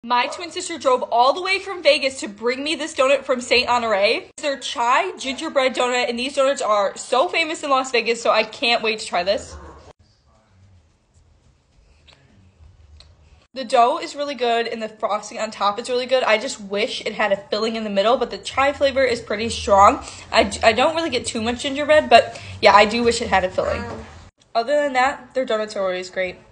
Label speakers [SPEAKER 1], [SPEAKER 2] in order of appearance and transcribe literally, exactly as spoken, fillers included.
[SPEAKER 1] My twin sister drove all the way from Vegas to bring me this donut from Saint Honore. It's their chai gingerbread donut, and these donuts are so famous in Las Vegas, so I can't wait to try this. The dough is really good, and the frosting on top is really good. I just wish it had a filling in the middle, but the chai flavor is pretty strong. I, I don't really get too much gingerbread, but yeah, I do wish it had a filling. Other than that, their donuts are always great.